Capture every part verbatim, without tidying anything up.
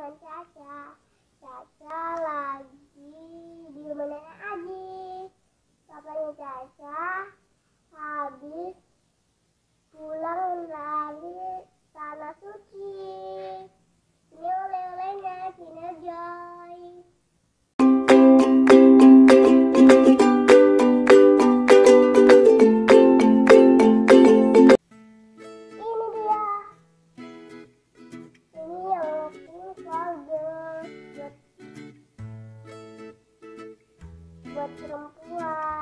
dengan Caca. Caca lagi di rumah nenek Adi. Papanya Caca habis pulang dari tanah suci. Ini oleh-olehnya Kinder Joy. Buat perempuan.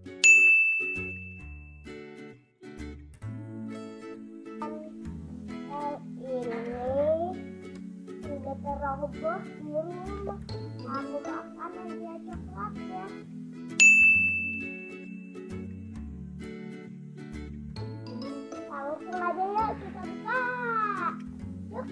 Yang ini sudah teroboh di rumah. Aku makan aja coklatnya. Langsung aja yuk kita buka. Yuk.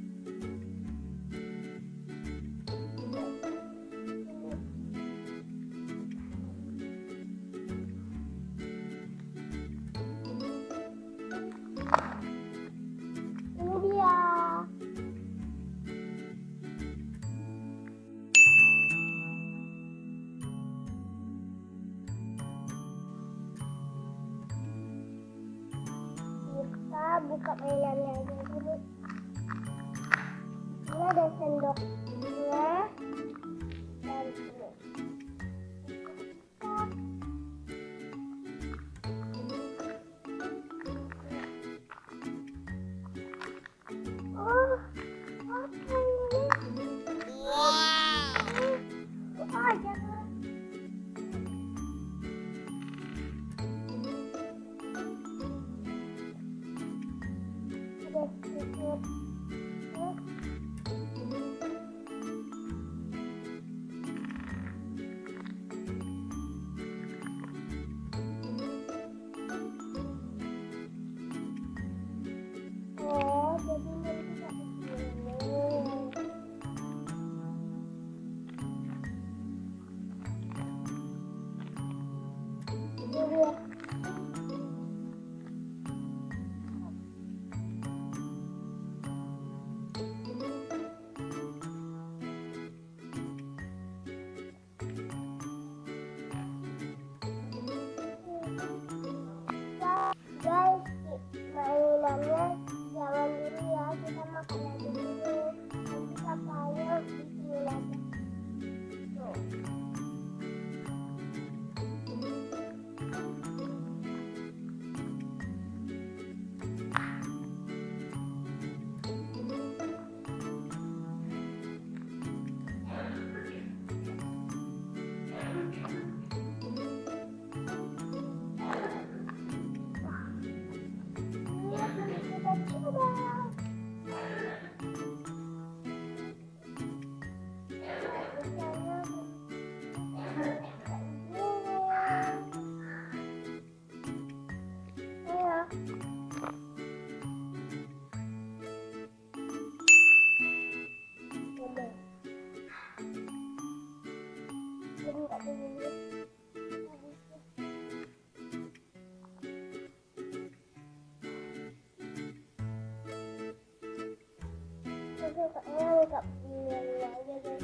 Kita buka mainannya aja dulu. Ini ada sendoknya dan ini. Oh, apa ini? Wow. Oh, jangan. Ada sedikit. Oh, jadi nanti kita begini. Ini dia. Guys, mainannya jangan dulu ya, kita makan aja dulu. Nanti papanya di sini aja. Tuh. Kayaknya nggak pilih aja guys.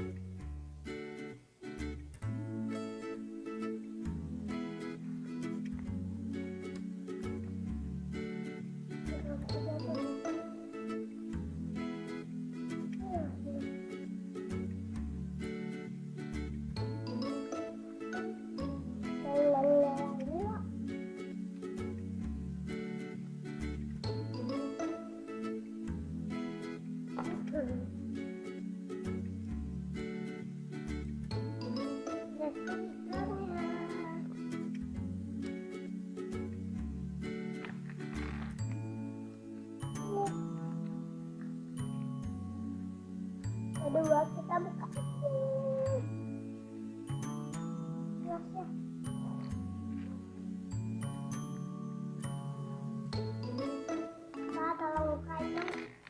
Kedua kita buka gelasnya. Nah, tolong bukain dong.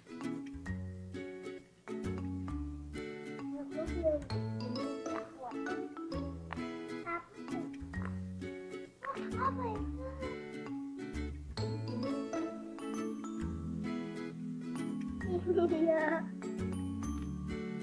Aku belum kuat. Apa sih? Oh, apa itu? Iya.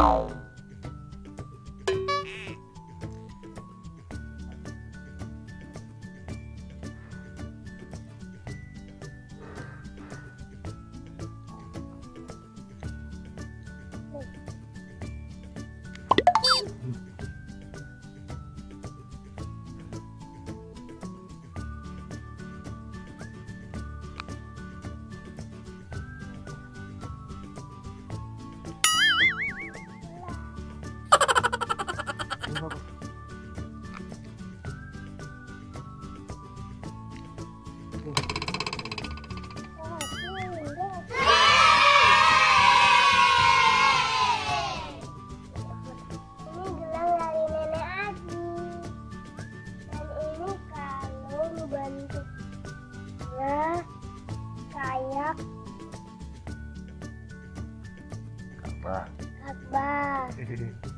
Kayak Ka'bah. Ka'bah.